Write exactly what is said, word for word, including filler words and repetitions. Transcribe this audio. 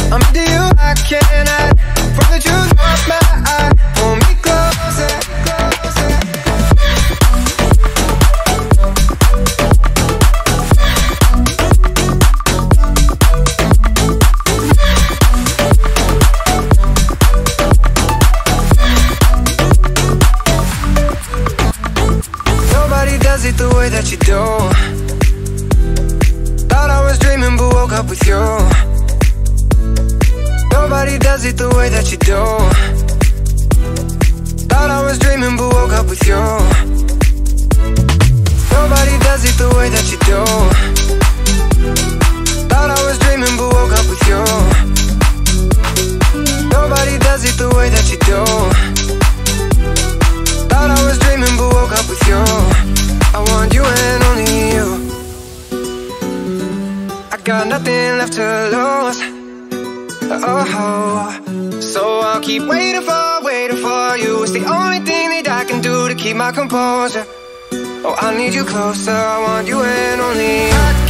I'm into you, I can't hide from the truth of my eye. Pull me closer, closer. Nobody does it the way that you do. Thought I was dreaming but woke up with you. Nobody does it the way that you do. Thought I was dreaming but woke up with you. Nobody does it the way that you do. Thought I was dreaming but woke up with you. Nobody does it the way that you do. Thought I was dreaming but woke up with you. I want you and only you. I got nothing left to lose. Oh, so I'll keep waiting for, waiting for you. It's the only thing that I can do to keep my composure. Oh, I need you closer, I want you and only you.